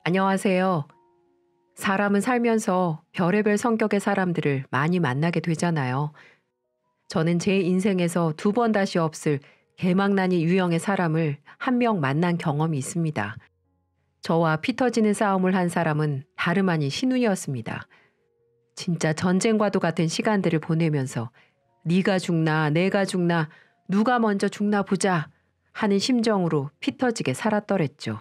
안녕하세요. 사람은 살면서 별의별 성격의 사람들을 많이 만나게 되잖아요. 저는 제 인생에서 두 번 다시 없을 개망나니 유형의 사람을 한 명 만난 경험이 있습니다. 저와 피 터지는 싸움을 한 사람은 다름 아닌 신우이였습니다. 진짜 전쟁과도 같은 시간들을 보내면서 네가 죽나 내가 죽나 누가 먼저 죽나 보자 하는 심정으로 피 터지게 살았더랬죠.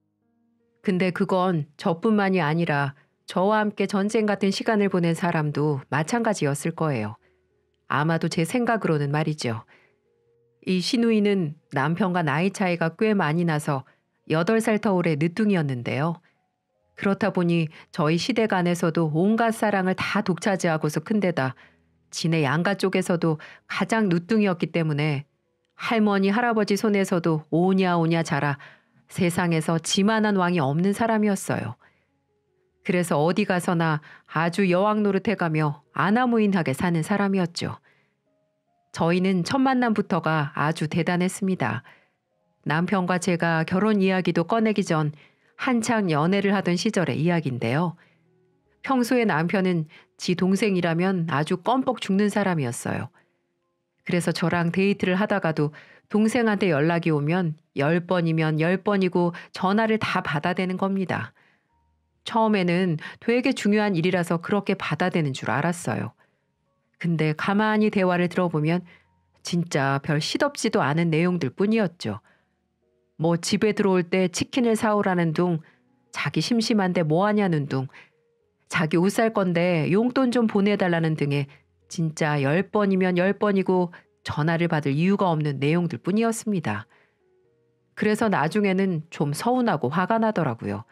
근데 그건 저뿐만이 아니라 저와 함께 전쟁 같은 시간을 보낸 사람도 마찬가지였을 거예요. 아마도 제 생각으로는 말이죠. 이 시누이는 남편과 나이 차이가 꽤 많이 나서 8살 터울의 늦둥이였는데요. 그렇다 보니 저희 시댁 안에서도 온갖 사랑을 다 독차지하고서 큰 데다 지네 양가 쪽에서도 가장 늦둥이였기 때문에 할머니 할아버지 손에서도 오냐 오냐 자라 세상에서 지만한 왕이 없는 사람이었어요. 그래서 어디 가서나 아주 여왕 노릇해가며 아나무인하게 사는 사람이었죠. 저희는 첫 만남부터가 아주 대단했습니다. 남편과 제가 결혼 이야기도 꺼내기 전 한창 연애를 하던 시절의 이야기인데요. 평소에 남편은 지 동생이라면 아주 껌뻑 죽는 사람이었어요. 그래서 저랑 데이트를 하다가도 동생한테 연락이 오면 10번이면 10번이고 전화를 다 받아대는 겁니다. 처음에는 되게 중요한 일이라서 그렇게 받아대는 줄 알았어요. 근데 가만히 대화를 들어보면 진짜 별 시덥지도 않은 내용들 뿐이었죠. 뭐 집에 들어올 때 치킨을 사오라는 둥, 자기 심심한데 뭐 하냐는 둥, 자기 옷 살 건데 용돈 좀 보내달라는 등의 진짜 10번이면 10번이고 전화를 받을 이유가 없는 내용들 뿐이었습니다. 그래서 나중에는 좀 서운하고 화가 나더라고요.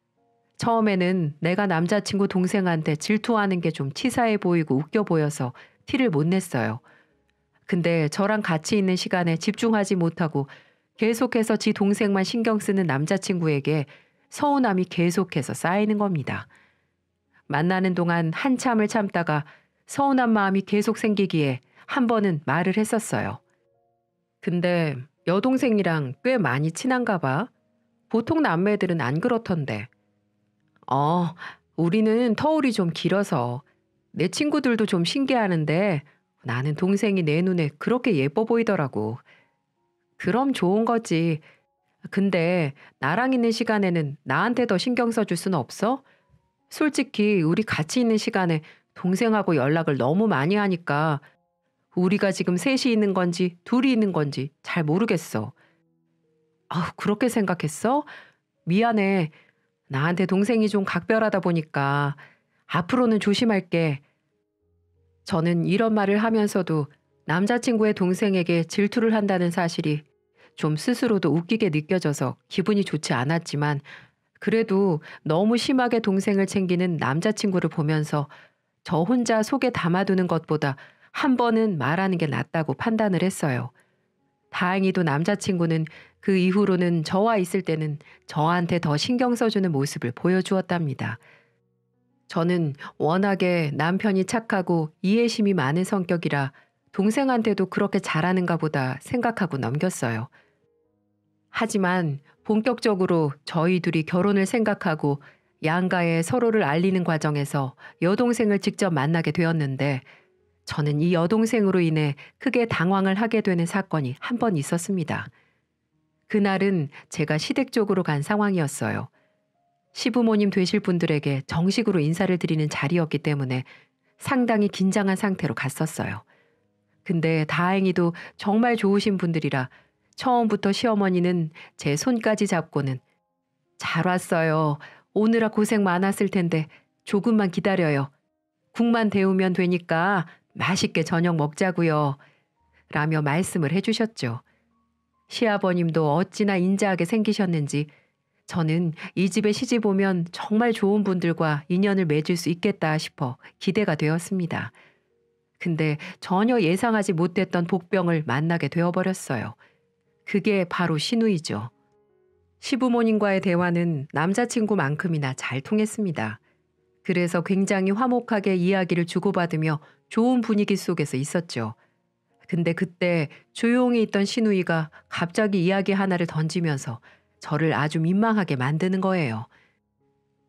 처음에는 내가 남자친구 동생한테 질투하는 게 좀 치사해 보이고 웃겨 보여서 티를 못 냈어요. 근데 저랑 같이 있는 시간에 집중하지 못하고 계속해서 지 동생만 신경 쓰는 남자친구에게 서운함이 계속해서 쌓이는 겁니다. 만나는 동안 한참을 참다가 서운한 마음이 계속 생기기에 한 번은 말을 했었어요. 근데 여동생이랑 꽤 많이 친한가 봐. 보통 남매들은 안 그렇던데. 어, 우리는 터울이 좀 길어서 내 친구들도 좀 신기하는데 나는 동생이 내 눈에 그렇게 예뻐 보이더라고. 그럼 좋은 거지. 근데 나랑 있는 시간에는 나한테 더 신경 써줄 순 없어? 솔직히 우리 같이 있는 시간에 동생하고 연락을 너무 많이 하니까 우리가 지금 셋이 있는 건지 둘이 있는 건지 잘 모르겠어. 아우, 그렇게 생각했어? 미안해. 나한테 동생이 좀 각별하다 보니까 앞으로는 조심할게. 저는 이런 말을 하면서도 남자친구의 동생에게 질투를 한다는 사실이 좀 스스로도 웃기게 느껴져서 기분이 좋지 않았지만 그래도 너무 심하게 동생을 챙기는 남자친구를 보면서 저 혼자 속에 담아두는 것보다 한 번은 말하는 게 낫다고 판단을 했어요. 다행히도 남자친구는 그 이후로는 저와 있을 때는 저한테 더 신경 써주는 모습을 보여주었답니다. 저는 워낙에 남편이 착하고 이해심이 많은 성격이라 동생한테도 그렇게 잘하는가 보다 생각하고 넘겼어요. 하지만 본격적으로 저희 둘이 결혼을 생각하고 양가에 서로를 알리는 과정에서 여동생을 직접 만나게 되었는데 저는 이 여동생으로 인해 크게 당황을 하게 되는 사건이 한 번 있었습니다. 그날은 제가 시댁 쪽으로 간 상황이었어요. 시부모님 되실 분들에게 정식으로 인사를 드리는 자리였기 때문에 상당히 긴장한 상태로 갔었어요. 근데 다행히도 정말 좋으신 분들이라 처음부터 시어머니는 제 손까지 잡고는 잘 왔어요. 오느라 고생 많았을 텐데 조금만 기다려요. 국만 데우면 되니까 맛있게 저녁 먹자고요. 라며 말씀을 해주셨죠. 시아버님도 어찌나 인자하게 생기셨는지 저는 이 집에 시집 오면 정말 좋은 분들과 인연을 맺을 수 있겠다 싶어 기대가 되었습니다. 근데 전혀 예상하지 못했던 복병을 만나게 되어버렸어요. 그게 바로 시누이죠. 시부모님과의 대화는 남자친구만큼이나 잘 통했습니다. 그래서 굉장히 화목하게 이야기를 주고받으며 좋은 분위기 속에서 있었죠. 근데 그때 조용히 있던 시누이가 갑자기 이야기 하나를 던지면서 저를 아주 민망하게 만드는 거예요.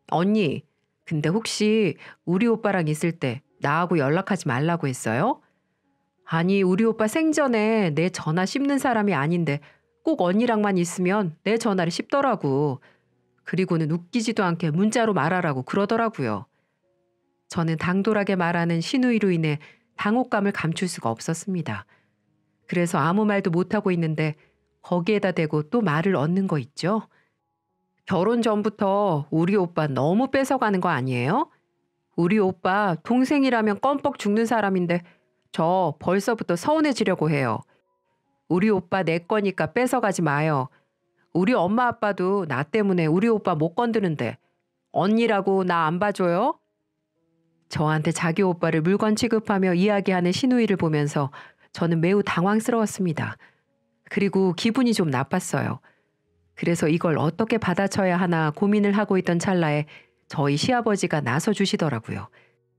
언니, 근데 혹시 우리 오빠랑 있을 때 나하고 연락하지 말라고 했어요? 아니, 우리 오빠 생전에 내 전화 씹는 사람이 아닌데 꼭 언니랑만 있으면 내 전화를 씹더라고. 그리고는 웃기지도 않게 문자로 말하라고 그러더라고요. 저는 당돌하게 말하는 시누이로 인해 당혹감을 감출 수가 없었습니다. 그래서 아무 말도 못하고 있는데 거기에다 대고 또 말을 얻는 거 있죠? 결혼 전부터 우리 오빠 너무 뺏어가는 거 아니에요? 우리 오빠 동생이라면 껌뻑 죽는 사람인데 저 벌써부터 서운해지려고 해요. 우리 오빠 내 거니까 뺏어가지 마요. 우리 엄마 아빠도 나 때문에 우리 오빠 못 건드는데 언니라고 나 안 봐줘요? 저한테 자기 오빠를 물건 취급하며 이야기하는 시누이를 보면서 저는 매우 당황스러웠습니다. 그리고 기분이 좀 나빴어요. 그래서 이걸 어떻게 받아쳐야 하나 고민을 하고 있던 찰나에 저희 시아버지가 나서 주시더라고요.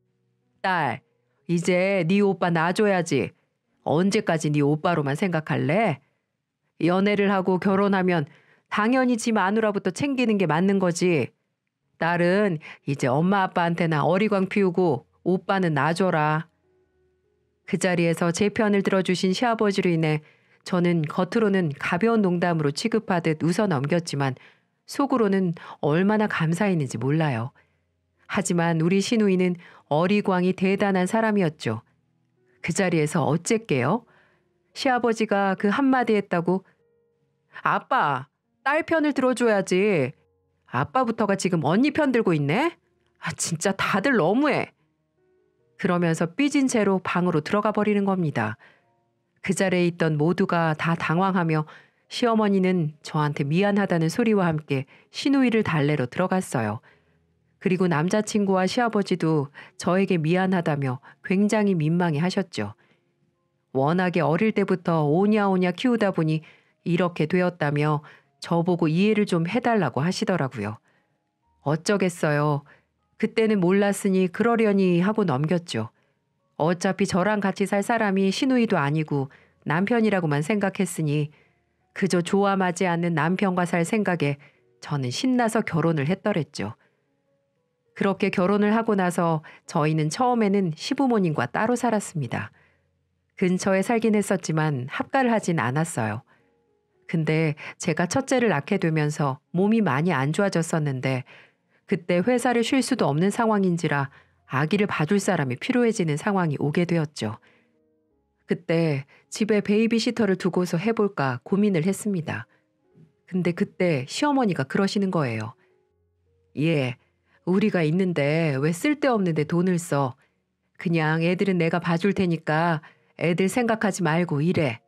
딸, 이제 네 오빠 놔줘야지. 언제까지 네 오빠로만 생각할래? 연애를 하고 결혼하면 당연히 지 마누라부터 챙기는 게 맞는 거지. 딸은 이제 엄마 아빠한테나 어리광 피우고 오빠는 놔줘라. 그 자리에서 제 편을 들어주신 시아버지로 인해 저는 겉으로는 가벼운 농담으로 취급하듯 웃어 넘겼지만 속으로는 얼마나 감사했는지 몰라요. 하지만 우리 시누이는 어리광이 대단한 사람이었죠. 그 자리에서 어쨌게요? 시아버지가 그 한마디 했다고 아빠, 딸 편을 들어줘야지. 아빠부터가 지금 언니 편 들고 있네? 아, 진짜 다들 너무해. 그러면서 삐진 채로 방으로 들어가 버리는 겁니다. 그 자리에 있던 모두가 다 당황하며 시어머니는 저한테 미안하다는 소리와 함께 시누이를 달래러 들어갔어요. 그리고 남자친구와 시아버지도 저에게 미안하다며 굉장히 민망해 하셨죠. 워낙에 어릴 때부터 오냐오냐 키우다 보니 이렇게 되었다며 저보고 이해를 좀 해달라고 하시더라고요. 어쩌겠어요. 그때는 몰랐으니 그러려니 하고 넘겼죠. 어차피 저랑 같이 살 사람이 시누이도 아니고 남편이라고만 생각했으니 그저 조아마지 않는 남편과 살 생각에 저는 신나서 결혼을 했더랬죠. 그렇게 결혼을 하고 나서 저희는 처음에는 시부모님과 따로 살았습니다. 근처에 살긴 했었지만 합가를 하진 않았어요. 근데 제가 첫째를 낳게 되면서 몸이 많이 안 좋아졌었는데 그때 회사를 쉴 수도 없는 상황인지라 아기를 봐줄 사람이 필요해지는 상황이 오게 되었죠. 그때 집에 베이비시터를 두고서 해볼까 고민을 했습니다. 근데 그때 시어머니가 그러시는 거예요. 예, 우리가 있는데 왜 쓸데없는데 돈을 써. 그냥 애들은 내가 봐줄 테니까 애들 생각하지 말고 이래.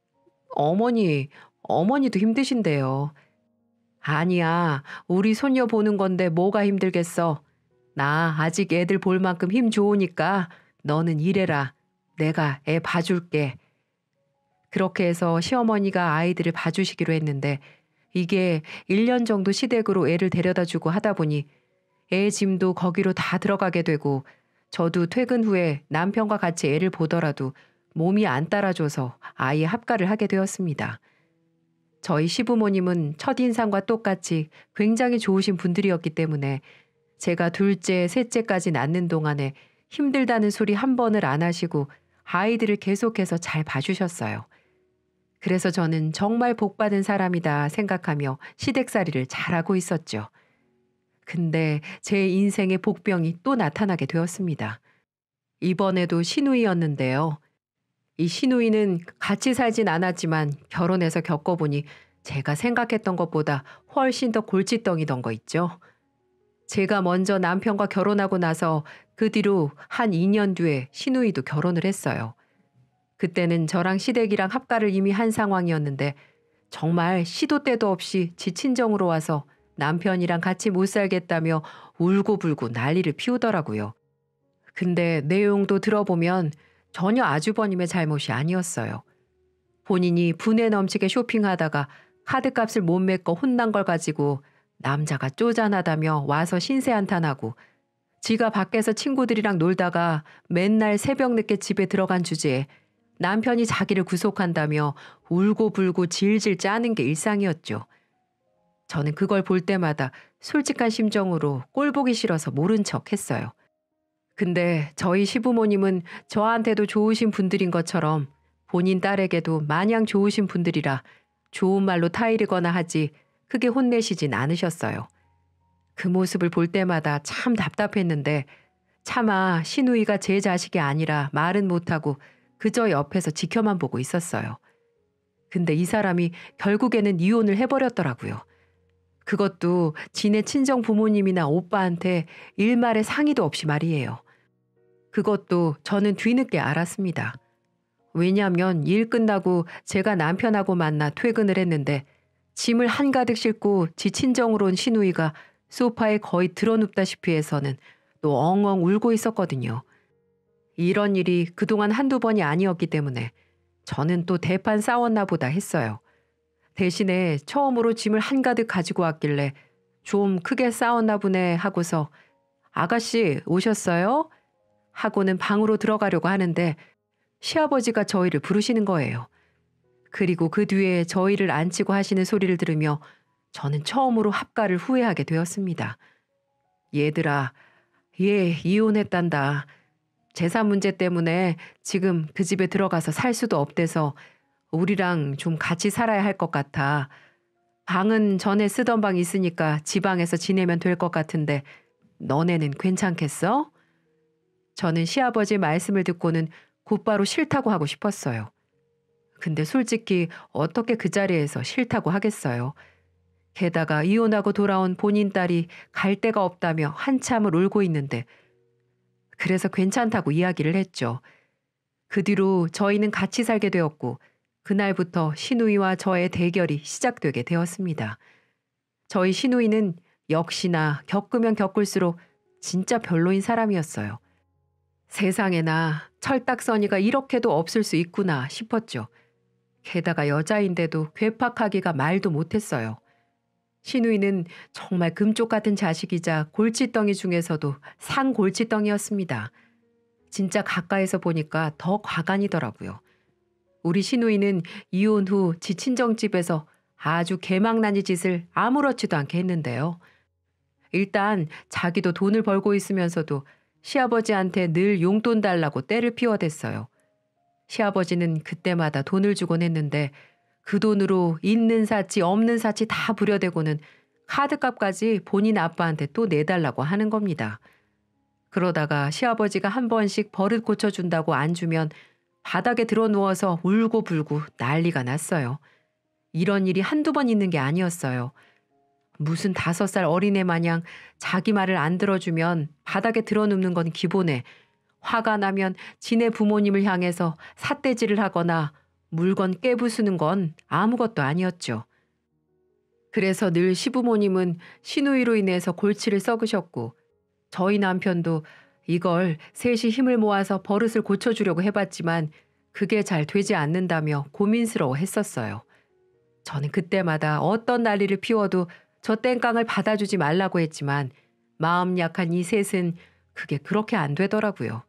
어머니도 힘드신데요. 아니야, 우리 손녀 보는 건데 뭐가 힘들겠어. 나 아직 애들 볼 만큼 힘 좋으니까 너는 일해라. 내가 애 봐줄게. 그렇게 해서 시어머니가 아이들을 봐주시기로 했는데 이게 1년 정도 시댁으로 애를 데려다 주고 하다 보니 애 짐도 거기로 다 들어가게 되고 저도 퇴근 후에 남편과 같이 애를 보더라도 몸이 안 따라줘서 아예 합가를 하게 되었습니다. 저희 시부모님은 첫인상과 똑같이 굉장히 좋으신 분들이었기 때문에 제가 둘째, 셋째까지 낳는 동안에 힘들다는 소리 한 번을 안 하시고 아이들을 계속해서 잘 봐주셨어요. 그래서 저는 정말 복받은 사람이다 생각하며 시댁살이를 잘하고 있었죠. 근데 제 인생의 복병이 또 나타나게 되었습니다. 이번에도 시누이였는데요. 이 시누이는 같이 살진 않았지만 결혼해서 겪어보니 제가 생각했던 것보다 훨씬 더 골칫덩이던 거 있죠. 제가 먼저 남편과 결혼하고 나서 그 뒤로 한 2년 뒤에 시누이도 결혼을 했어요. 그때는 저랑 시댁이랑 합가를 이미 한 상황이었는데 정말 시도 때도 없이 지 친정으로 와서 남편이랑 같이 못 살겠다며 울고불고 난리를 피우더라고요. 근데 내용도 들어보면 전혀 아주버님의 잘못이 아니었어요. 본인이 분에 넘치게 쇼핑하다가 카드값을 못 메꿔 혼난 걸 가지고 남자가 쪼잔하다며 와서 신세한탄하고 지가 밖에서 친구들이랑 놀다가 맨날 새벽 늦게 집에 들어간 주제에 남편이 자기를 구속한다며 울고불고 질질 짜는 게 일상이었죠. 저는 그걸 볼 때마다 솔직한 심정으로 꼴 보기 싫어서 모른 척 했어요. 근데 저희 시부모님은 저한테도 좋으신 분들인 것처럼 본인 딸에게도 마냥 좋으신 분들이라 좋은 말로 타이르거나 하지 크게 혼내시진 않으셨어요. 그 모습을 볼 때마다 참 답답했는데 차마 시누이가 제 자식이 아니라 말은 못하고 그저 옆에서 지켜만 보고 있었어요. 근데 이 사람이 결국에는 이혼을 해버렸더라고요. 그것도 지네 친정 부모님이나 오빠한테 일말의 상의도 없이 말이에요. 그것도 저는 뒤늦게 알았습니다. 왜냐하면 일 끝나고 제가 남편하고 만나 퇴근을 했는데 짐을 한가득 싣고 지 친정으로 온 시누이가 소파에 거의 드러눕다시피 해서는 또 엉엉 울고 있었거든요. 이런 일이 그동안 한두 번이 아니었기 때문에 저는 또 대판 싸웠나 보다 했어요. 대신에 처음으로 짐을 한가득 가지고 왔길래 좀 크게 싸웠나 보네 하고서 아가씨 오셨어요? 하고는 방으로 들어가려고 하는데 시아버지가 저희를 부르시는 거예요. 그리고 그 뒤에 저희를 앉히고 하시는 소리를 들으며 저는 처음으로 합가를 후회하게 되었습니다. 얘들아, 얘 이혼했단다. 재산 문제 때문에 지금 그 집에 들어가서 살 수도 없대서 우리랑 좀 같이 살아야 할 것 같아. 방은 전에 쓰던 방 있으니까 지방에서 지내면 될 것 같은데 너네는 괜찮겠어? 저는 시아버지 말씀을 듣고는 곧바로 싫다고 하고 싶었어요. 근데 솔직히 어떻게 그 자리에서 싫다고 하겠어요. 게다가 이혼하고 돌아온 본인 딸이 갈 데가 없다며 한참을 울고 있는데 그래서 괜찮다고 이야기를 했죠. 그 뒤로 저희는 같이 살게 되었고 그날부터 시누이와 저의 대결이 시작되게 되었습니다. 저희 시누이는 역시나 겪으면 겪을수록 진짜 별로인 사람이었어요. 세상에나 철딱서니가 이렇게도 없을 수 있구나 싶었죠. 게다가 여자인데도 괴팍하기가 말도 못했어요. 시누이는 정말 금쪽 같은 자식이자 골칫덩이 중에서도 상골칫덩이였습니다. 진짜 가까이서 보니까 더 과간이더라고요. 우리 시누이는 이혼 후 지 친정집에서 아주 개망나니 짓을 아무렇지도 않게 했는데요. 일단 자기도 돈을 벌고 있으면서도 시아버지한테 늘 용돈 달라고 떼를 피워댔어요. 시아버지는 그때마다 돈을 주곤 했는데 그 돈으로 있는 사치 없는 사치 다 부려대고는 카드값까지 본인 아빠한테 또 내달라고 하는 겁니다. 그러다가 시아버지가 한 번씩 버릇 고쳐준다고 안 주면 바닥에 드러누워서 울고 불고 난리가 났어요. 이런 일이 한두 번 있는 게 아니었어요. 무슨 5살 어린애 마냥 자기 말을 안 들어주면 바닥에 드러눕는 건 기본에 화가 나면 지네 부모님을 향해서 삿대질을 하거나 물건 깨부수는 건 아무것도 아니었죠. 그래서 늘 시부모님은 시누이로 인해서 골치를 썩으셨고 저희 남편도 이걸 셋이 힘을 모아서 버릇을 고쳐주려고 해봤지만 그게 잘 되지 않는다며 고민스러워 했었어요. 저는 그때마다 어떤 난리를 피워도 저 땡깡을 받아주지 말라고 했지만 마음 약한 이 셋은 그게 그렇게 안 되더라고요.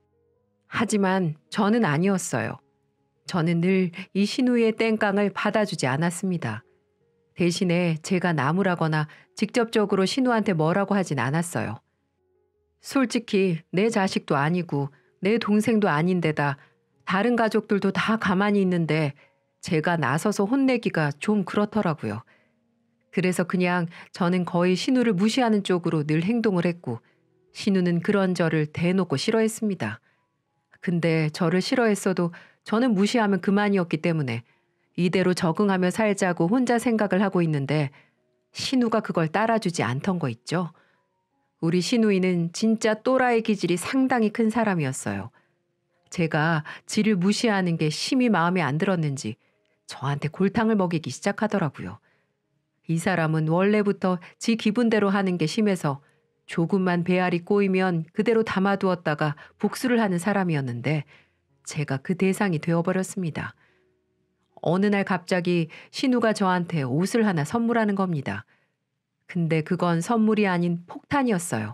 하지만 저는 아니었어요. 저는 늘 이 시누이의 땡깡을 받아주지 않았습니다. 대신에 제가 나무라거나 직접적으로 신우한테 뭐라고 하진 않았어요. 솔직히 내 자식도 아니고 내 동생도 아닌데다 다른 가족들도 다 가만히 있는데 제가 나서서 혼내기가 좀 그렇더라고요. 그래서 그냥 저는 거의 신우를 무시하는 쪽으로 늘 행동을 했고 신우는 그런 저를 대놓고 싫어했습니다. 근데 저를 싫어했어도 저는 무시하면 그만이었기 때문에 이대로 적응하며 살자고 혼자 생각을 하고 있는데 신우가 그걸 따라주지 않던 거 있죠. 우리 시누이는 진짜 또라이 기질이 상당히 큰 사람이었어요. 제가 지를 무시하는 게 심히 마음에 안 들었는지 저한테 골탕을 먹이기 시작하더라고요. 이 사람은 원래부터 지 기분대로 하는 게 심해서 조금만 배알이 꼬이면 그대로 담아두었다가 복수를 하는 사람이었는데 제가 그 대상이 되어버렸습니다. 어느 날 갑자기 신우가 저한테 옷을 하나 선물하는 겁니다. 근데 그건 선물이 아닌 폭탄이었어요.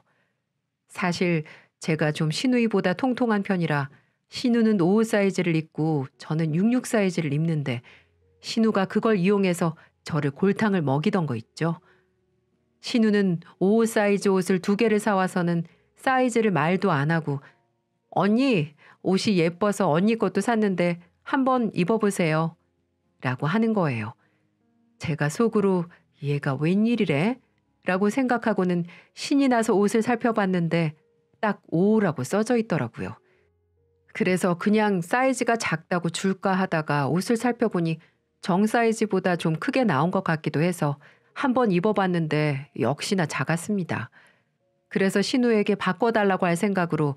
사실 제가 좀 신우이보다 통통한 편이라 신우는 55 사이즈를 입고 저는 66 사이즈를 입는데 신우가 그걸 이용해서 저를 골탕을 먹이던 거 있죠. 신우는 오버사이즈 옷을 2개를 사와서는 사이즈를 말도 안 하고 언니 옷이 예뻐서 언니 것도 샀는데 한번 입어보세요 라고 하는 거예요. 제가 속으로 얘가 웬일이래? 라고 생각하고는 신이 나서 옷을 살펴봤는데 딱 5라고 써져 있더라고요. 그래서 그냥 사이즈가 작다고 줄까 하다가 옷을 살펴보니 정 사이즈보다 좀 크게 나온 것 같기도 해서 한번 입어봤는데 역시나 작았습니다. 그래서 신우에게 바꿔달라고 할 생각으로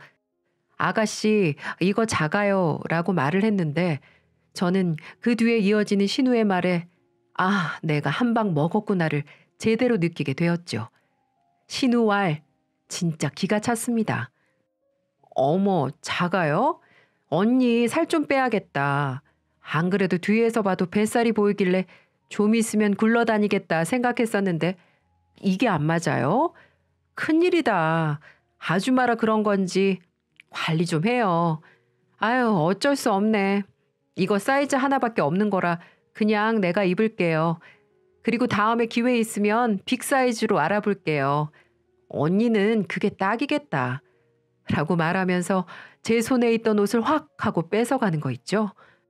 아가씨 이거 작아요 라고 말을 했는데 저는 그 뒤에 이어지는 신우의 말에 아 내가 한 방 먹었구나를 제대로 느끼게 되었죠. 신우 말 진짜 기가 찼습니다. 어머 작아요? 언니 살 좀 빼야겠다. 안 그래도 뒤에서 봐도 뱃살이 보이길래 좀 있으면 굴러다니겠다 생각했었는데 이게 안 맞아요? 큰일이다. 아줌마라 그런 건지 관리 좀 해요. 아유 어쩔 수 없네. 이거 사이즈 하나밖에 없는 거라 그냥 내가 입을게요. 그리고 다음에 기회 있으면 빅 사이즈로 알아볼게요. 언니는 그게 딱이겠다. 라고 말하면서 제 손에 있던 옷을 확 하고 뺏어가는 거 있죠.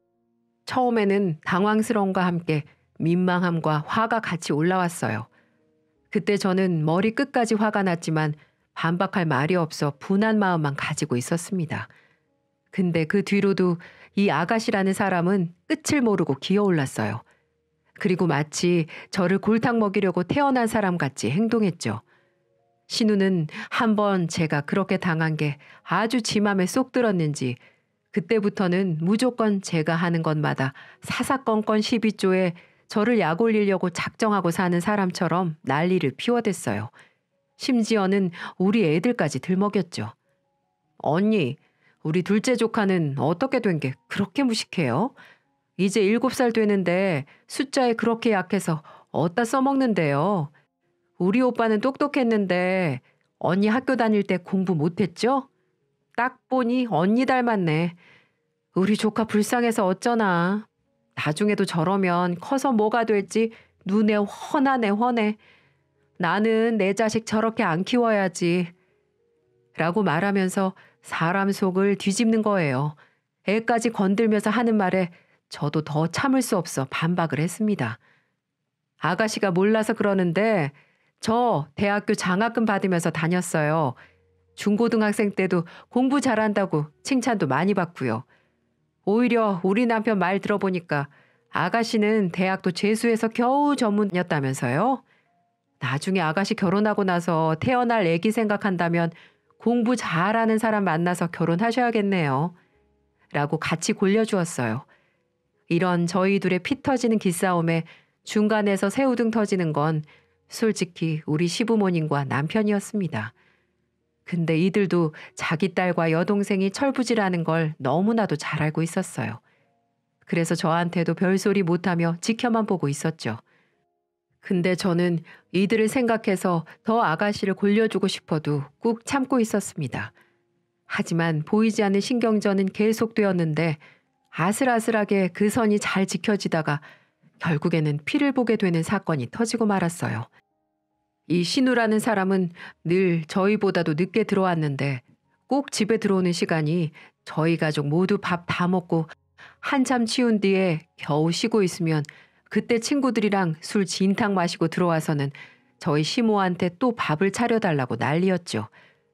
처음에는 당황스러움과 함께 민망함과 화가 같이 올라왔어요. 그때 저는 머리 끝까지 화가 났지만 반박할 말이 없어 분한 마음만 가지고 있었습니다. 근데 그 뒤로도 이 아가씨라는 사람은 끝을 모르고 기어올랐어요. 그리고 마치 저를 골탕 먹이려고 태어난 사람 같이 행동했죠. 신우는 한번 제가 그렇게 당한 게 아주 지 맘에 쏙 들었는지 그때부터는 무조건 제가 하는 것마다 사사건건 시비조에 저를 약 올리려고 작정하고 사는 사람처럼 난리를 피워댔어요. 심지어는 우리 애들까지 들먹였죠. 언니, 우리 둘째 조카는 어떻게 된 게 그렇게 무식해요? 이제 7살 되는데 숫자에 그렇게 약해서 어디다 써먹는데요. 우리 오빠는 똑똑했는데 언니 학교 다닐 때 공부 못했죠? 딱 보니 언니 닮았네. 우리 조카 불쌍해서 어쩌나. 나중에도 저러면 커서 뭐가 될지 눈에 훤하네 훤해. 나는 내 자식 저렇게 안 키워야지. 라고 말하면서 사람 속을 뒤집는 거예요. 애까지 건들면서 하는 말에 저도 더 참을 수 없어 반박을 했습니다. 아가씨가 몰라서 그러는데 저 대학교 장학금 받으면서 다녔어요. 중고등학생 때도 공부 잘한다고 칭찬도 많이 받고요. 오히려 우리 남편 말 들어보니까 아가씨는 대학도 재수해서 겨우 전문이었다면서요. 나중에 아가씨 결혼하고 나서 태어날 애기 생각한다면 공부 잘하는 사람 만나서 결혼하셔야겠네요. 라고 같이 골려주었어요. 이런 저희 둘의 피 터지는 기싸움에 중간에서 새우등 터지는 건 솔직히 우리 시부모님과 남편이었습니다. 근데 이들도 자기 딸과 여동생이 철부지라는 걸 너무나도 잘 알고 있었어요. 그래서 저한테도 별소리 못하며 지켜만 보고 있었죠. 근데 저는 이들을 생각해서 더 아가씨를 골려주고 싶어도 꾹 참고 있었습니다. 하지만 보이지 않는 신경전은 계속되었는데 아슬아슬하게 그 선이 잘 지켜지다가 결국에는 피를 보게 되는 사건이 터지고 말았어요. 이 신우라는 사람은 늘 저희보다도 늦게 들어왔는데 꼭 집에 들어오는 시간이 저희 가족 모두 밥 다 먹고 한참 치운 뒤에 겨우 쉬고 있으면 그때 친구들이랑 술 진탕 마시고 들어와서는 저희 시모한테 또 밥을 차려달라고 난리였죠.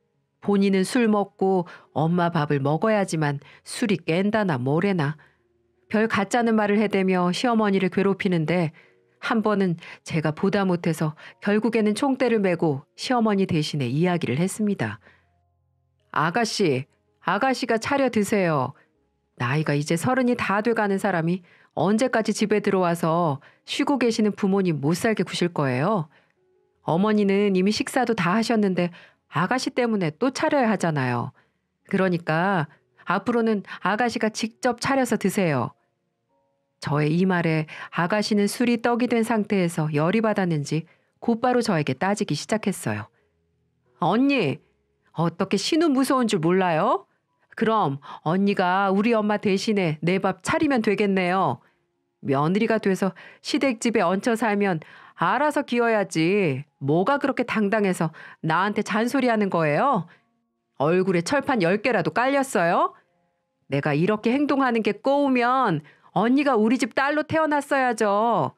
본인은 술 먹고 엄마 밥을 먹어야지만 술이 깬다나 뭐래나. 별 가짜는 말을 해대며 시어머니를 괴롭히는데 한 번은 제가 보다 못해서 결국에는 총대를 메고 시어머니 대신에 이야기를 했습니다. 아가씨가 차려 드세요. 나이가 이제 30이 다 돼가는 사람이 언제까지 집에 들어와서 쉬고 계시는 부모님 못 살게 구실 거예요. 어머니는 이미 식사도 다 하셨는데 아가씨 때문에 또 차려야 하잖아요. 그러니까 앞으로는 아가씨가 직접 차려서 드세요. 저의 이 말에 아가씨는 술이 떡이 된 상태에서 열이 받았는지 곧바로 저에게 따지기 시작했어요. 언니, 어떻게 신우 무서운 줄 몰라요? 그럼 언니가 우리 엄마 대신에 내 밥 차리면 되겠네요. 며느리가 돼서 시댁집에 얹혀 살면 알아서 기어야지. 뭐가 그렇게 당당해서 나한테 잔소리하는 거예요? 얼굴에 철판 10개라도 깔렸어요? 내가 이렇게 행동하는 게 꼬우면 언니가 우리 집 딸로 태어났어야죠.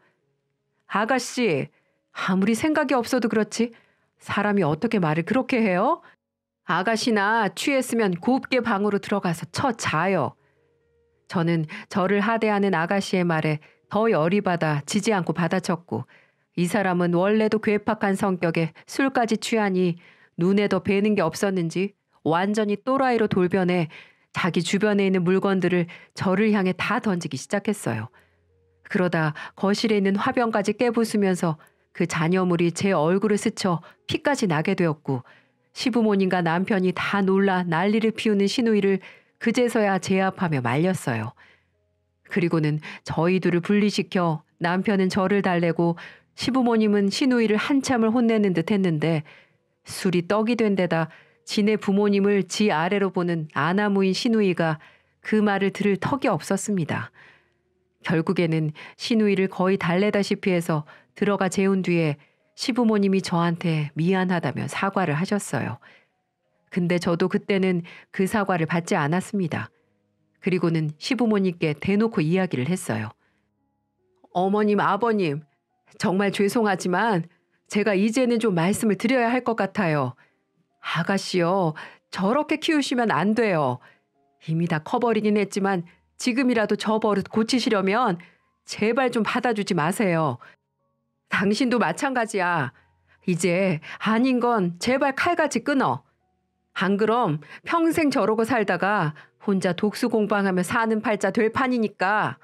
아가씨, 아무리 생각이 없어도 그렇지 사람이 어떻게 말을 그렇게 해요? 아가씨나 취했으면 곱게 방으로 들어가서 쳐 자요. 저는 저를 하대하는 아가씨의 말에 더 열이 받아 지지 않고 받아쳤고, 이 사람은 원래도 괴팍한 성격에 술까지 취하니 눈에 더 뵈는 게 없었는지 완전히 또라이로 돌변해 자기 주변에 있는 물건들을 저를 향해 다 던지기 시작했어요. 그러다 거실에 있는 화병까지 깨부수면서 그 잔여물이 제 얼굴을 스쳐 피까지 나게 되었고, 시부모님과 남편이 다 놀라 난리를 피우는 시누이를 그제서야 제압하며 말렸어요. 그리고는 저희 둘을 분리시켜 남편은 저를 달래고 시부모님은 시누이를 한참을 혼내는 듯 했는데, 술이 떡이 된 데다 지네 부모님을 지 아래로 보는 아나무인 시누이가 그 말을 들을 턱이 없었습니다. 결국에는 시누이를 거의 달래다시피 해서 들어가 재운 뒤에 시부모님이 저한테 미안하다며 사과를 하셨어요. 근데 저도 그때는 그 사과를 받지 않았습니다. 그리고는 시부모님께 대놓고 이야기를 했어요. 어머님, 아버님, 정말 죄송하지만 제가 이제는 좀 말씀을 드려야 할 것 같아요. 아가씨요, 저렇게 키우시면 안 돼요. 이미 다 커버리긴 했지만 지금이라도 저 버릇 고치시려면 제발 좀 받아주지 마세요. 당신도 마찬가지야. 이제 아닌 건 제발 칼같이 끊어. 안 그럼 평생 저러고 살다가 혼자 독수 공방하며 사는 팔자 될 판이니까.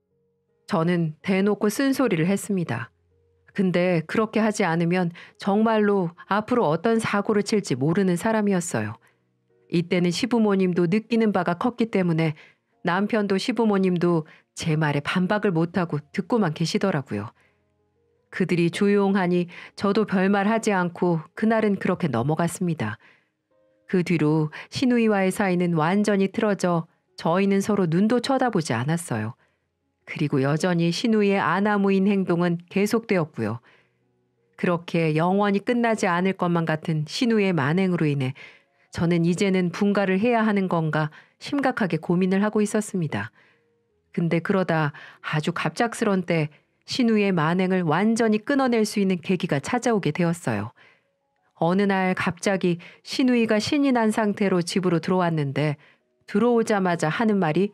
저는 대놓고 쓴소리를 했습니다. 근데 그렇게 하지 않으면 정말로 앞으로 어떤 사고를 칠지 모르는 사람이었어요. 이때는 시부모님도 느끼는 바가 컸기 때문에 남편도 시부모님도 제 말에 반박을 못하고 듣고만 계시더라고요. 그들이 조용하니 저도 별말 하지 않고 그날은 그렇게 넘어갔습니다. 그 뒤로 시누이와의 사이는 완전히 틀어져 저희는 서로 눈도 쳐다보지 않았어요. 그리고 여전히 시누이의 아나무인 행동은 계속되었고요. 그렇게 영원히 끝나지 않을 것만 같은 시누이의 만행으로 인해 저는 이제는 분가를 해야 하는 건가 심각하게 고민을 하고 있었습니다. 근데 그러다 아주 갑작스런 때 시누이의 만행을 완전히 끊어낼 수 있는 계기가 찾아오게 되었어요. 어느 날 갑자기 시누이가 신이 난 상태로 집으로 들어왔는데, 들어오자마자 하는 말이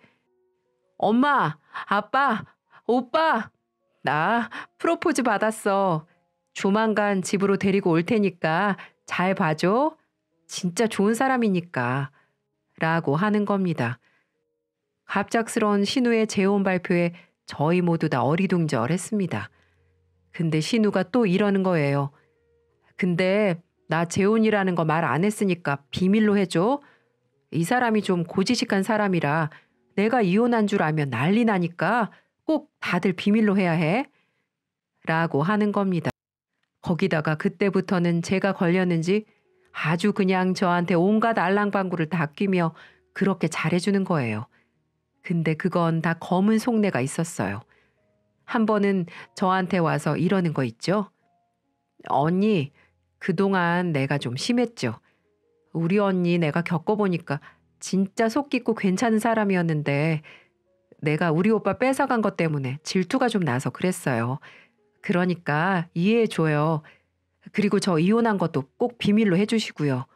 엄마, 아빠, 오빠, 나 프로포즈 받았어. 조만간 집으로 데리고 올 테니까 잘 봐줘. 진짜 좋은 사람이니까. 라고 하는 겁니다. 갑작스러운 신우의 재혼 발표에 저희 모두 다 어리둥절했습니다. 근데 신우가 또 이러는 거예요. 근데 나 재혼이라는 거 말 안 했으니까 비밀로 해줘. 이 사람이 좀 고지식한 사람이라 내가 이혼한 줄 알면 난리 나니까 꼭 다들 비밀로 해야 해. 라고 하는 겁니다. 거기다가 그때부터는 제가 걸렸는지 아주 그냥 저한테 온갖 알랑방구를 다 끼며 그렇게 잘해주는 거예요. 근데 그건 다 검은 속내가 있었어요. 한 번은 저한테 와서 이러는 거 있죠. 언니, 그동안 내가 좀 심했죠. 우리 언니 내가 겪어보니까 진짜 속 깊고 괜찮은 사람이었는데 내가 우리 오빠 뺏어간 것 때문에 질투가 좀 나서 그랬어요. 그러니까 이해해줘요. 그리고 저 이혼한 것도 꼭 비밀로 해주시고요.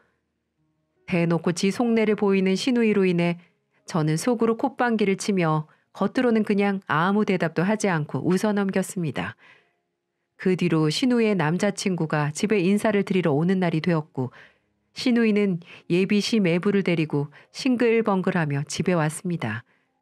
대놓고 지 속내를 보이는 시누이로 인해 저는 속으로 콧방귀를 치며 겉으로는 그냥 아무 대답도 하지 않고 웃어넘겼습니다. 그 뒤로 시누이의 남자친구가 집에 인사를 드리러 오는 날이 되었고, 시누이는 예비 시매부를 데리고 싱글벙글하며 집에 왔습니다.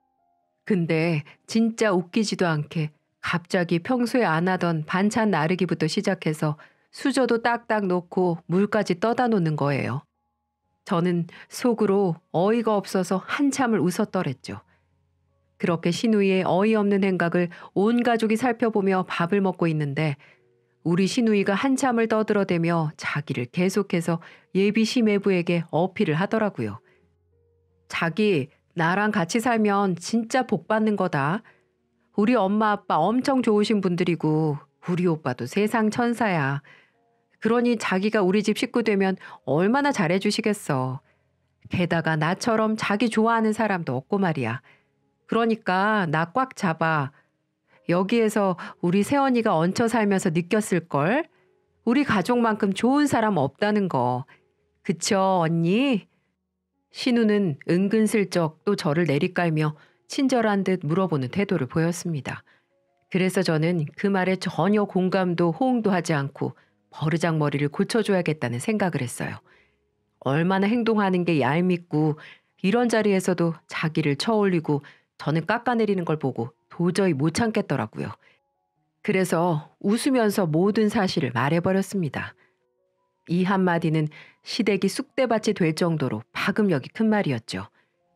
근데 진짜 웃기지도 않게 갑자기 평소에 안 하던 반찬 나르기부터 시작해서 수저도 딱딱 놓고 물까지 떠다 놓는 거예요. 저는 속으로 어이가 없어서 한참을 웃었더랬죠. 그렇게 시누이의 어이없는 행각을 온 가족이 살펴보며 밥을 먹고 있는데, 우리 시누이가 한참을 떠들어대며 자기를 계속해서 예비 시매부에게 어필을 하더라고요. 자기, 나랑 같이 살면 진짜 복 받는 거다. 우리 엄마 아빠 엄청 좋으신 분들이고 우리 오빠도 세상 천사야. 그러니 자기가 우리 집 식구 되면 얼마나 잘해주시겠어. 게다가 나처럼 자기 좋아하는 사람도 없고 말이야. 그러니까 나 꽉 잡아. 여기에서 우리 새언니가 얹혀 살면서 느꼈을걸? 우리 가족만큼 좋은 사람 없다는 거. 그쵸, 언니? 신우는 은근슬쩍 또 저를 내리깔며 친절한 듯 물어보는 태도를 보였습니다. 그래서 저는 그 말에 전혀 공감도 호응도 하지 않고 버르장머리를 고쳐줘야겠다는 생각을 했어요. 얼마나 행동하는 게 얄밉고 이런 자리에서도 자기를 쳐올리고 저는 깎아내리는 걸 보고 도저히 못 참겠더라고요. 그래서 웃으면서 모든 사실을 말해버렸습니다. 이 한마디는 시댁이 쑥대밭이 될 정도로 파급력이 큰 말이었죠.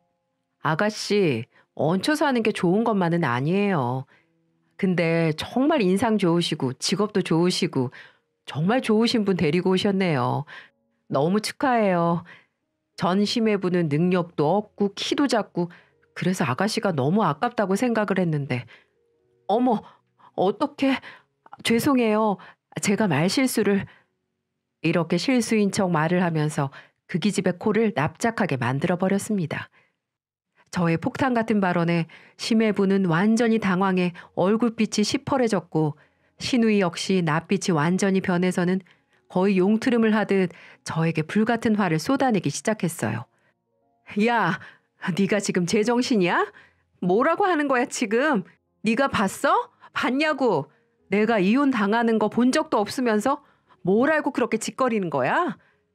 아가씨, 얹혀 사는 게 좋은 것만은 아니에요. 근데 정말 인상 좋으시고 직업도 좋으시고 정말 좋으신 분 데리고 오셨네요. 너무 축하해요. 전 심해부는 능력도 없고 키도 작고 그래서 아가씨가 너무 아깝다고 생각을 했는데 어머, 어떡해. 죄송해요. 제가 말실수를. 이렇게 실수인 척 말을 하면서 그 기집애 코를 납작하게 만들어버렸습니다. 저의 폭탄 같은 발언에 심해부는 완전히 당황해 얼굴빛이 시퍼래졌고 신우이 역시 낯빛이 완전히 변해서는 거의 용트름을 하듯 저에게 불같은 화를 쏟아내기 시작했어요. 야, 네가 지금 제정신이야? 뭐라고 하는 거야 지금? 네가 봤어? 봤냐고? 내가 이혼 당하는 거 본 적도 없으면서 뭘 알고 그렇게 짓거리는 거야?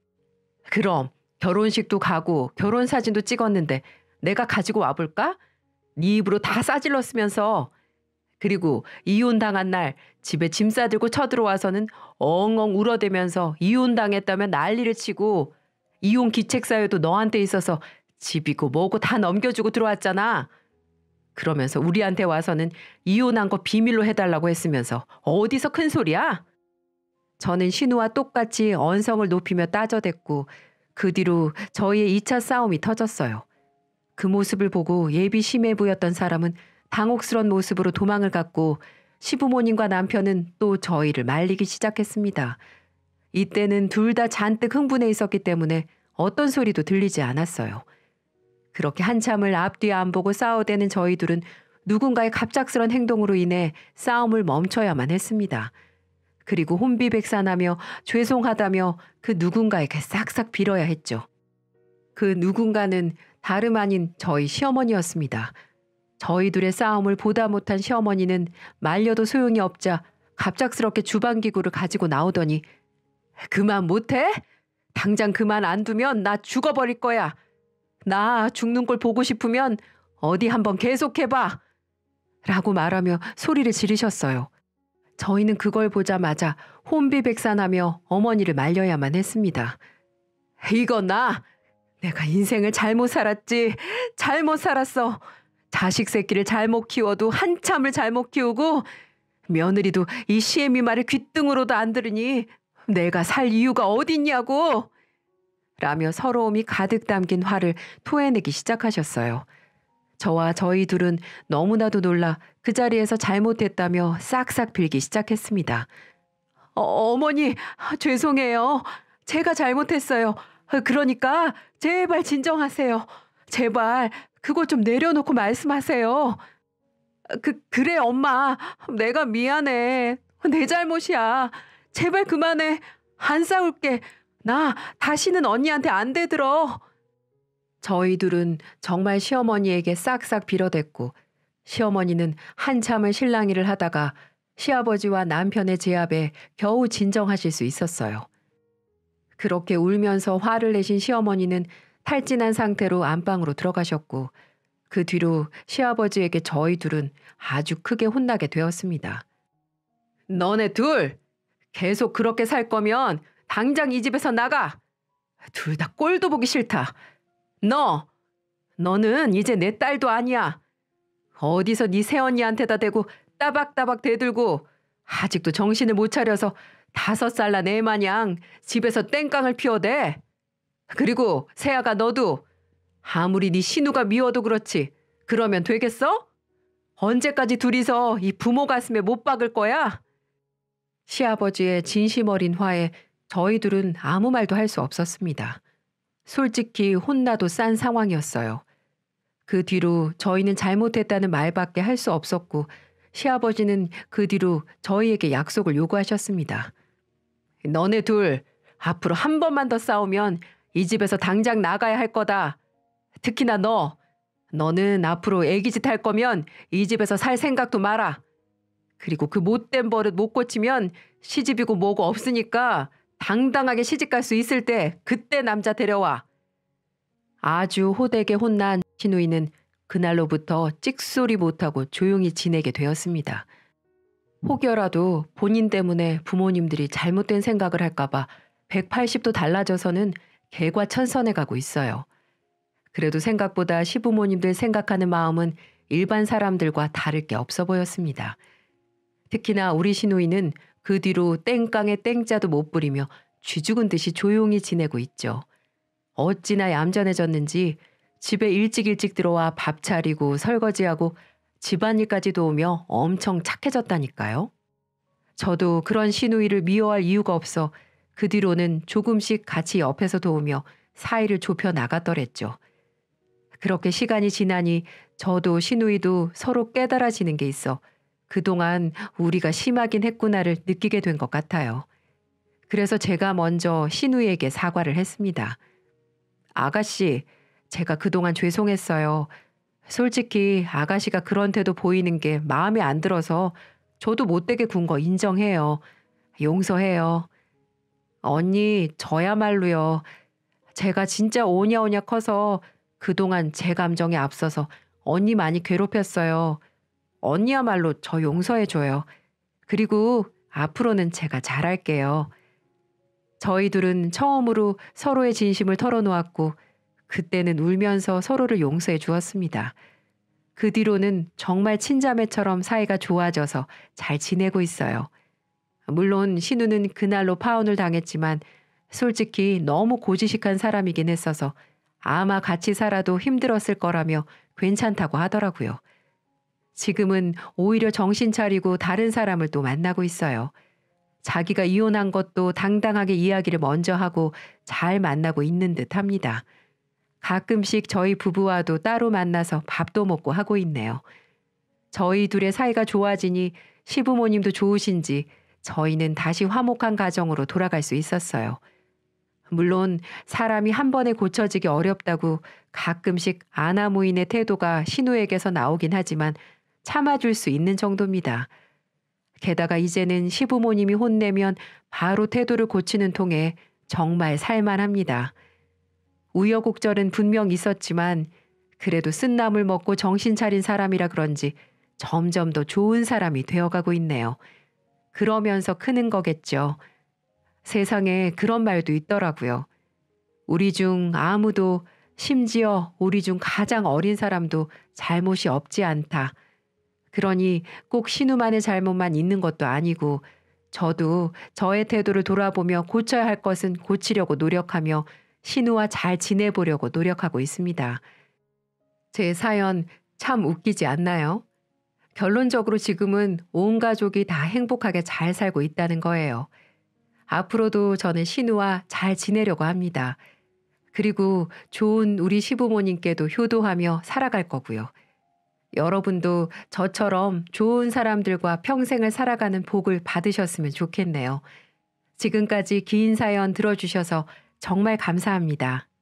그럼 결혼식도 가고 결혼 사진도 찍었는데 내가 가지고 와볼까? 네 입으로 다 싸질렀으면서. 그리고 이혼 당한 날 집에 짐 싸들고 쳐들어와서는 엉엉 울어대면서 이혼 당했다면 난리를 치고 이혼 기책사유도 너한테 있어서 집이고 뭐고 다 넘겨주고 들어왔잖아. 그러면서 우리한테 와서는 이혼한 거 비밀로 해달라고 했으면서 어디서 큰 소리야? 저는 신우와 똑같이 언성을 높이며 따져댔고 그 뒤로 저희의 2차 싸움이 터졌어요. 그 모습을 보고 예비 심해부였던 사람은 당혹스런 모습으로 도망을 갔고 시부모님과 남편은 또 저희를 말리기 시작했습니다. 이때는 둘 다 잔뜩 흥분해 있었기 때문에 어떤 소리도 들리지 않았어요. 그렇게 한참을 앞뒤 안 보고 싸워대는 저희 둘은 누군가의 갑작스런 행동으로 인해 싸움을 멈춰야만 했습니다. 그리고 혼비백산하며 죄송하다며 그 누군가에게 싹싹 빌어야 했죠. 그 누군가는 다름 아닌 저희 시어머니였습니다. 저희 둘의 싸움을 보다 못한 시어머니는 말려도 소용이 없자 갑작스럽게 주방기구를 가지고 나오더니 그만 못해? 당장 그만 안 두면 나 죽어버릴 거야. 나 죽는 걸 보고 싶으면 어디 한번 계속해봐. 라고 말하며 소리를 지르셨어요. 저희는 그걸 보자마자 혼비백산하며 어머니를 말려야만 했습니다. 이건 내가 인생을 잘못 살았지. 잘못 살았어. 자식 새끼를 잘못 키워도 한참을 잘못 키우고 며느리도 이 시애미 말을 귓등으로도 안 들으니 내가 살 이유가 어딨냐고. 라며 서러움이 가득 담긴 화를 토해내기 시작하셨어요. 저와 저희 둘은 너무나도 놀라 그 자리에서 잘못했다며 싹싹 빌기 시작했습니다. 어머니, 죄송해요. 제가 잘못했어요. 그러니까 제발 진정하세요. 제발 그거 좀 내려놓고 말씀하세요. 그래 엄마. 내가 미안해. 내 잘못이야. 제발 그만해. 안 싸울게. 나 다시는 언니한테 안 대들어. 저희 둘은 정말 시어머니에게 싹싹 빌어댔고 시어머니는 한참을 실랑이를 하다가 시아버지와 남편의 제압에 겨우 진정하실 수 있었어요. 그렇게 울면서 화를 내신 시어머니는 탈진한 상태로 안방으로 들어가셨고 그 뒤로 시아버지에게 저희 둘은 아주 크게 혼나게 되었습니다. 너네 둘 계속 그렇게 살 거면 당장 이 집에서 나가. 둘 다 꼴도 보기 싫다. 너는 이제 내 딸도 아니야. 어디서 네 새언니한테다 대고 따박따박 대들고 아직도 정신을 못 차려서 5살 난 애 마냥 집에서 땡깡을 피워대. 그리고 세아가 너도 아무리 네 신우가 미워도 그렇지 그러면 되겠어? 언제까지 둘이서 이 부모 가슴에 못 박을 거야? 시아버지의 진심 어린 화에 저희 둘은 아무 말도 할 수 없었습니다. 솔직히 혼나도 싼 상황이었어요. 그 뒤로 저희는 잘못했다는 말밖에 할 수 없었고 시아버지는 그 뒤로 저희에게 약속을 요구하셨습니다. 너네 둘 앞으로 한 번만 더 싸우면 이 집에서 당장 나가야 할 거다. 특히나 너는 앞으로 애기짓 할 거면 이 집에서 살 생각도 마라. 그리고 그 못된 버릇 못 고치면 시집이고 뭐고 없으니까 당당하게 시집 갈 수 있을 때 그때 남자 데려와. 아주 호되게 혼난 시누이는 그날로부터 찍소리 못하고 조용히 지내게 되었습니다. 혹여라도 본인 때문에 부모님들이 잘못된 생각을 할까봐 180도 달라져서는 개과천선해 가고 있어요. 그래도 생각보다 시부모님들 생각하는 마음은 일반 사람들과 다를 게 없어 보였습니다. 특히나 우리 시누이는 그 뒤로 땡깡에 땡자도 못 부리며 쥐죽은 듯이 조용히 지내고 있죠. 어찌나 얌전해졌는지 집에 일찍 들어와 밥 차리고 설거지하고 집안일까지 도우며 엄청 착해졌다니까요. 저도 그런 시누이를 미워할 이유가 없어 그 뒤로는 조금씩 같이 옆에서 도우며 사이를 좁혀 나갔더랬죠. 그렇게 시간이 지나니 저도 시누이도 서로 깨달아지는 게 있어 그동안 우리가 심하긴 했구나를 느끼게 된 것 같아요. 그래서 제가 먼저 시누이에게 사과를 했습니다. 아가씨, 제가 그동안 죄송했어요. 솔직히 아가씨가 그런 태도 보이는 게 마음에 안 들어서 저도 못되게 군 거 인정해요. 용서해요. 언니, 저야말로요. 제가 진짜 오냐오냐 커서 그동안 제 감정에 앞서서 언니 많이 괴롭혔어요. 언니야말로 저 용서해줘요. 그리고 앞으로는 제가 잘할게요. 저희 둘은 처음으로 서로의 진심을 털어놓았고 그때는 울면서 서로를 용서해 주었습니다. 그 뒤로는 정말 친자매처럼 사이가 좋아져서 잘 지내고 있어요. 물론 신우는 그날로 파혼을 당했지만 솔직히 너무 고지식한 사람이긴 했어서 아마 같이 살아도 힘들었을 거라며 괜찮다고 하더라고요. 지금은 오히려 정신 차리고 다른 사람을 또 만나고 있어요. 자기가 이혼한 것도 당당하게 이야기를 먼저 하고 잘 만나고 있는 듯 합니다. 가끔씩 저희 부부와도 따로 만나서 밥도 먹고 하고 있네요. 저희 둘의 사이가 좋아지니 시부모님도 좋으신지 저희는 다시 화목한 가정으로 돌아갈 수 있었어요. 물론 사람이 한 번에 고쳐지기 어렵다고 가끔씩 아나무인의 태도가 신우에게서 나오긴 하지만 참아줄 수 있는 정도입니다. 게다가 이제는 시부모님이 혼내면 바로 태도를 고치는 통에 정말 살만합니다. 우여곡절은 분명 있었지만 그래도 쓴나물 먹고 정신 차린 사람이라 그런지 점점 더 좋은 사람이 되어가고 있네요. 그러면서 크는 거겠죠. 세상에 그런 말도 있더라고요. 우리 중 아무도, 심지어 우리 중 가장 어린 사람도 잘못이 없지 않다. 그러니 꼭 신우만의 잘못만 있는 것도 아니고 저도 저의 태도를 돌아보며 고쳐야 할 것은 고치려고 노력하며 신우와 잘 지내보려고 노력하고 있습니다. 제 사연 참 웃기지 않나요? 결론적으로 지금은 온 가족이 다 행복하게 잘 살고 있다는 거예요. 앞으로도 저는 신우와 잘 지내려고 합니다. 그리고 좋은 우리 시부모님께도 효도하며 살아갈 거고요. 여러분도 저처럼 좋은 사람들과 평생을 살아가는 복을 받으셨으면 좋겠네요. 지금까지 긴 사연 들어주셔서 정말 감사합니다.